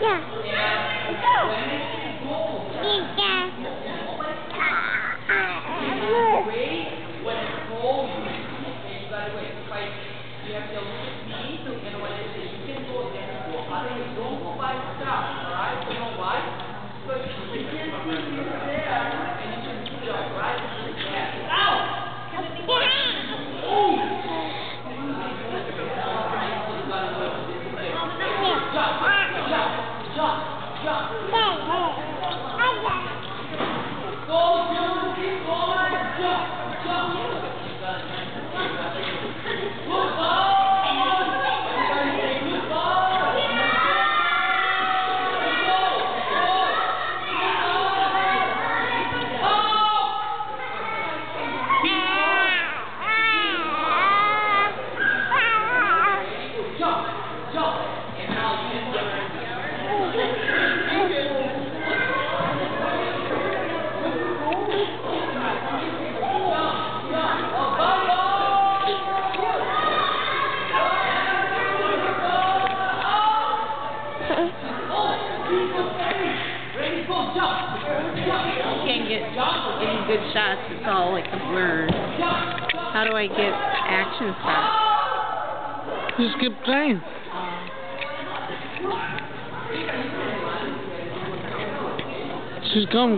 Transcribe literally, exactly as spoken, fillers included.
Yeah. Go. When it's cold, okay, you gotta wait. Fight. You have to look at me, and when it is, you can go there and go. Otherwise, don't go by yourself, alright? You know why? Because you can see you there, and you can see it, alright? Yeah. Ow! Can't get any good shots, it's all like a blur. How do I get action shots? Just keep playing. She's coming.